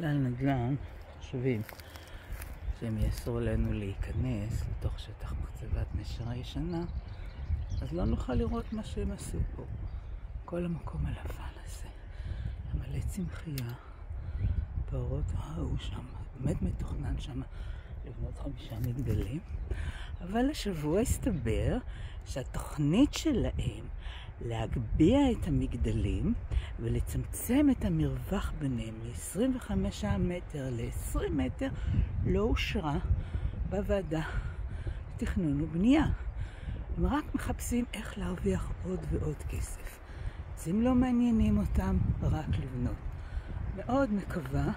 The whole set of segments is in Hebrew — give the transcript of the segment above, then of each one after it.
כלל נדל"ן חושבים שהם יאסרו לנו להיכנס לתוך שטח מחצבת נשר הישנה, אז לא נוכל לראות מה שהם עשו פה. כל המקום הלבן הזה, המלא צמחייה, פרות, הוא שם, באמת מתוכנן שם לבנות 5 מגדלים, אבל השבוע הסתבר שהתוכנית שלהם להגביה את המגדלים ולצמצם את המרווח ביניהם מ-25 מטר ל-20 מטר לא אושרה בוועדה לתכנון ובנייה. הם רק מחפשים איך להרוויח עוד ועוד כסף. אז הם לא מעניינים אותם רק לבנות. מאוד מקווה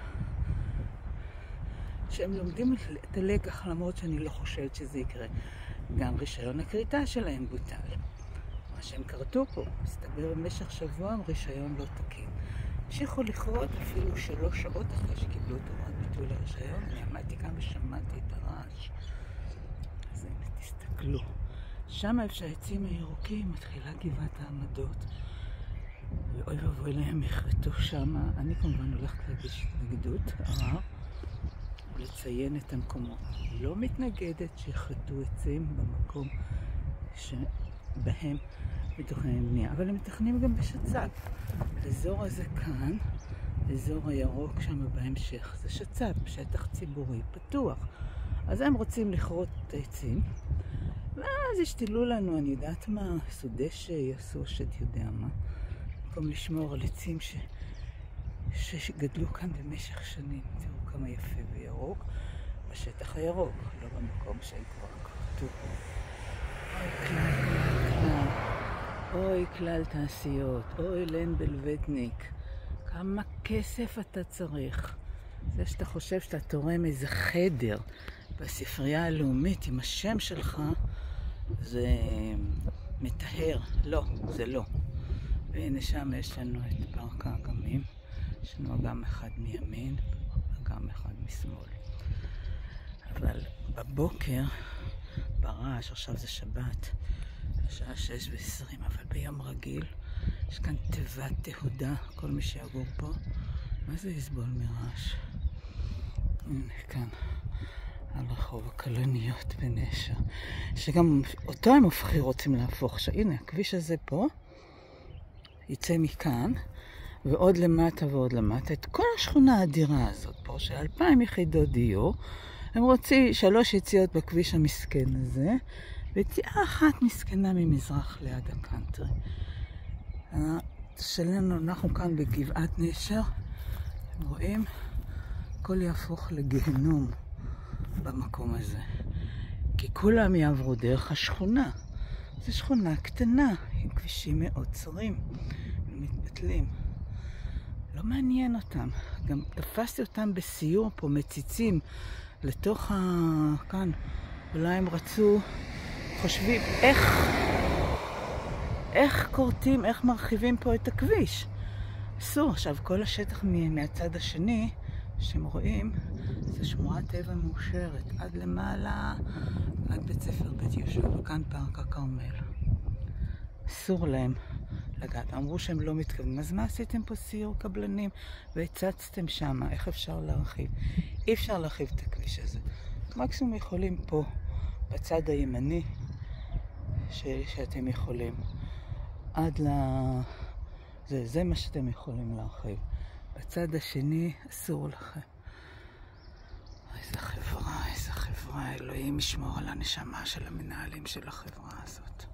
שהם לומדים את הלקח, למרות שאני לא חושבת שזה יקרה. גם רישיון הכריתה שלהם בוטל. מה שהם קרתו פה, מסתבר במשך שבוע רישיון לא תקין. המשיכו לכרות אפילו 3 שעות אחרי שקיבלו את הוראת ביטול הרישיון. אני עמדתי כאן ושמעתי את הרעש. אז הנה, תסתכלו. שם איפה שהעצים הירוקים מתחילה גבעת העמדות. ואוי ואבוי להם, יחרטו שם. אני כמובן הולכת להגיש התנגדות, ערר, ולציין את המקומות. לא מתנגדת שיחרטו עצים במקום שבהם מתוכננים בנייה, אבל הם מתכננים גם בשצ"פ. האזור הזה כאן, האזור הירוק שם בהמשך, זה שצ"פ, שטח ציבורי, פתוח. אז הם רוצים לכרות את העצים, ואז ישתילו לנו, אני יודעת מה, סודש יעשו שד יודע מה, במקום לשמור על עצים שגדלו כאן במשך שנים. תראו כמה יפה וירוק בשטח הירוק, לא במקום שהם כבר קרתו. אוי כלל תעשיות, אוי לן בלבטניק, כמה כסף אתה צריך. זה שאתה חושב שאתה תורם איזה חדר בספרייה הלאומית עם השם שלך, זה מטהר. לא, זה לא. והנה שם יש לנו את פארק האגמים. יש לנו אגם אחד מימין, אגם אחד משמאל. אבל בבוקר, ברעש, עכשיו זה שבת, השעה 6:20, אבל ביום רגיל יש כאן תיבת תהודה, כל מי שיגור פה, מה זה יסבול מרעש? הנה כאן, על רחוב הכלניות בנשר, שגם אותו הם רוצים להפוך. הנה, הכביש הזה פה, יצא מכאן, ועוד למטה ועוד למטה, את כל השכונה האדירה הזאת פה, של 2,000 יחידות דיור, הם רוצים 3 יציאות בכביש המסכן הזה, ויציאה אחת מסכנה ממזרח ליד הקאנטרי. שלנו, אנחנו כאן בגבעת נשר, אתם רואים? הכל יהפוך לגיהנום במקום הזה. כי כולם יעברו דרך השכונה. זו שכונה קטנה, עם כבישים מאוד צרים, ומתבטלים. לא מעניין אותם. גם תפסתי אותם בסיור פה, מציצים לתוך כאן. אולי הם רצו, חושבים איך קורטים, איך מרחיבים פה את הכביש. אסור. עכשיו כל השטח מהצד השני שאתם רואים, זה שמורת טבע מאושרת. עד למעלה, עד בית ספר בית יהושע, וכאן פארק הכרמל. אסור להם לגעת. אמרו שהם לא מתכוונים. אז מה עשיתם פה סיור קבלנים? והצצתם שם. איך אפשר להרחיב? אי אפשר להרחיב את הכביש הזה. מקסימום יכולים פה, בצד הימני, שאתם יכולים. עד זה מה שאתם יכולים להרחיב. בצד השני אסור לכם. איזה חברה, אלוהים ישמור על הנשמה של המנהלים של החברה הזאת.